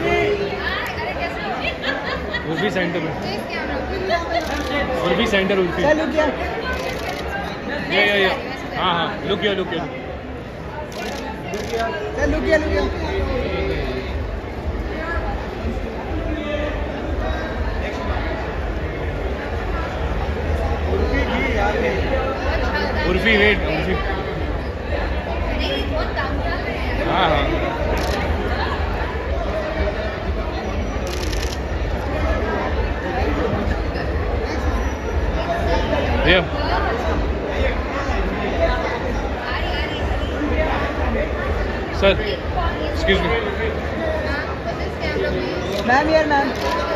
Urfi centre में, Urfi centre, Urfi. ये हाँ हाँ, लुक किया उर्फी, वेट उर्फी। हाँ हाँ, ये सर, एक्सक्यूज मी मैम, यार मैम।